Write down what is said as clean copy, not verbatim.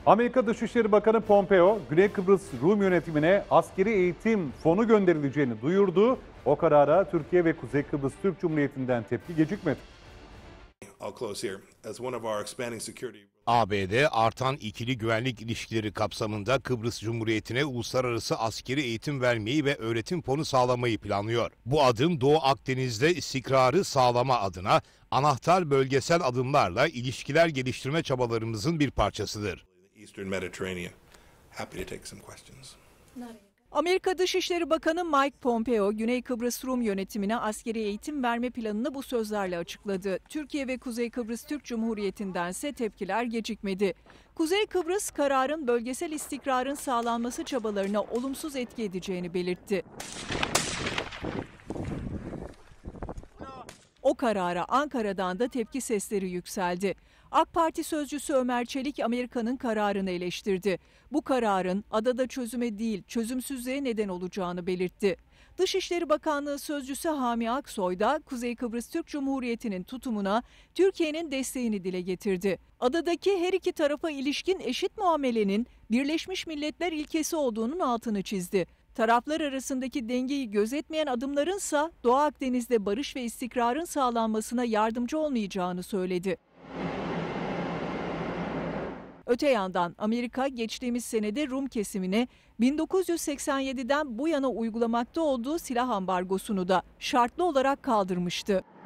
Amerika Dışişleri Bakanı Pompeo, Güney Kıbrıs Rum yönetimine askeri eğitim fonu gönderileceğini duyurdu. O karara Türkiye ve Kuzey Kıbrıs Türk Cumhuriyeti'nden tepki gecikmedi. ABD artan ikili güvenlik ilişkileri kapsamında Kıbrıs Cumhuriyeti'ne uluslararası askeri eğitim vermeyi ve öğretim fonu sağlamayı planlıyor. Bu adım Doğu Akdeniz'de istikrarı sağlama adına anahtar bölgesel adımlarla ilişkiler geliştirme çabalarımızın bir parçasıdır. Amerika Dışişleri Bakanı Mike Pompeo, Güney Kıbrıs Rum yönetimine askeri eğitim verme planını bu sözlerle açıkladı. Türkiye ve Kuzey Kıbrıs Türk Cumhuriyeti'ndense tepkiler gecikmedi. Kuzey Kıbrıs, kararın bölgesel istikrarın sağlanması çabalarına olumsuz etki edeceğini belirtti. O karara Ankara'dan da tepki sesleri yükseldi. AK Parti sözcüsü Ömer Çelik Amerika'nın kararını eleştirdi. Bu kararın adada çözüme değil çözümsüzlüğe neden olacağını belirtti. Dışişleri Bakanlığı sözcüsü Hami Aksoy da Kuzey Kıbrıs Türk Cumhuriyeti'nin tutumuna Türkiye'nin desteğini dile getirdi. Adadaki her iki tarafa ilişkin eşit muamelenin Birleşmiş Milletler ilkesi olduğunun altını çizdi. Taraflar arasındaki dengeyi gözetmeyen adımlarınsa Doğu Akdeniz'de barış ve istikrarın sağlanmasına yardımcı olmayacağını söyledi. Öte yandan Amerika geçtiğimiz senede Rum kesimine 1987'den bu yana uygulamakta olduğu silah ambargosunu da şartlı olarak kaldırmıştı.